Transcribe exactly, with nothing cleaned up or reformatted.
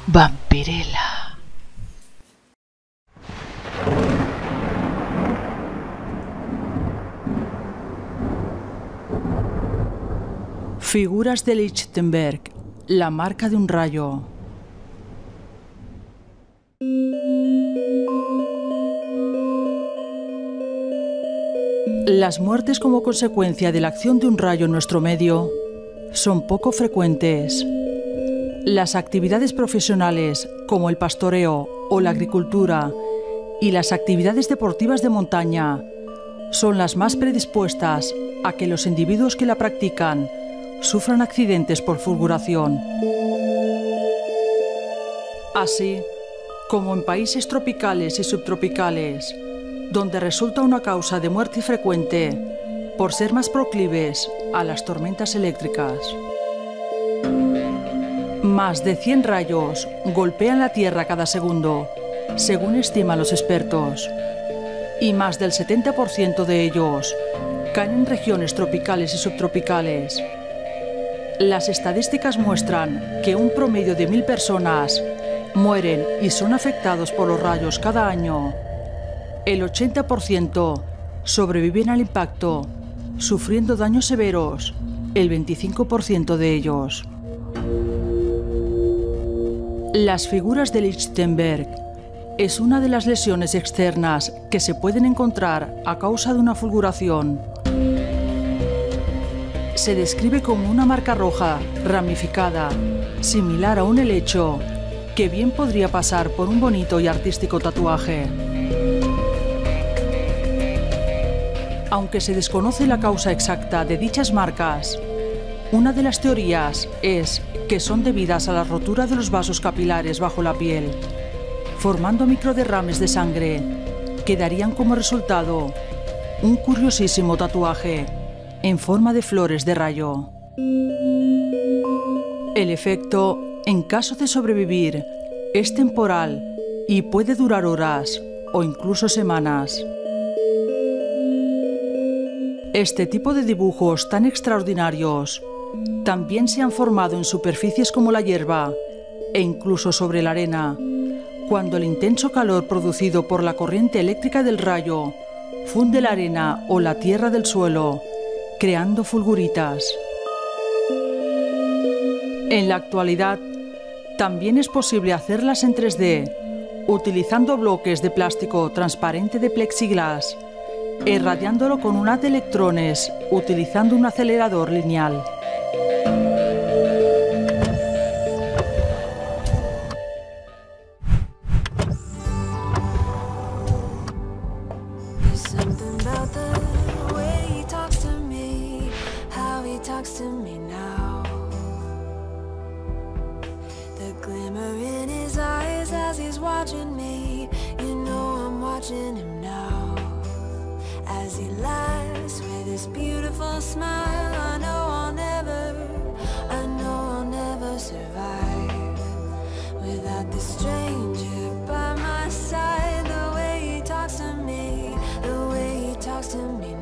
Vampirella. Figuras de Lichtenberg, la marca de un rayo. Las muertes como consecuencia de la acción de un rayo en nuestro medio son poco frecuentes. Las actividades profesionales, como el pastoreo o la agricultura, y las actividades deportivas de montaña, son las más predispuestas a que los individuos que la practican sufran accidentes por fulguración. Así como en países tropicales y subtropicales, donde resulta una causa de muerte frecuente por ser más proclives a las tormentas eléctricas. Más de cien rayos golpean la Tierra cada segundo, según estiman los expertos, y más del setenta por ciento de ellos caen en regiones tropicales y subtropicales. Las estadísticas muestran que un promedio de mil personas mueren y son afectados por los rayos cada año. El ochenta por ciento sobreviven al impacto, sufriendo daños severos, el veinticinco por ciento de ellos. Las figuras de Lichtenberg es una de las lesiones externas que se pueden encontrar a causa de una fulguración. Se describe como una marca roja, ramificada, similar a un helecho, que bien podría pasar por un bonito y artístico tatuaje. Aunque se desconoce la causa exacta de dichas marcas, una de las teorías es que son debidas a la rotura de los vasos capilares bajo la piel, formando microderrames de sangre que darían como resultado un curiosísimo tatuaje en forma de flores de rayo. El efecto, en caso de sobrevivir, es temporal y puede durar horas o incluso semanas. Este tipo de dibujos tan extraordinarios también se han formado en superficies como la hierba e incluso sobre la arena, cuando el intenso calor producido por la corriente eléctrica del rayo funde la arena o la tierra del suelo, creando fulguritas. En la actualidad, también es posible hacerlas en tres D, utilizando bloques de plástico transparente de plexiglas, irradiándolo con un haz de electrones utilizando un acelerador lineal. As he laughs with his beautiful smile, I know I'll never, I know I'll never survive without this stranger by my side. The way he talks to me, the way he talks to me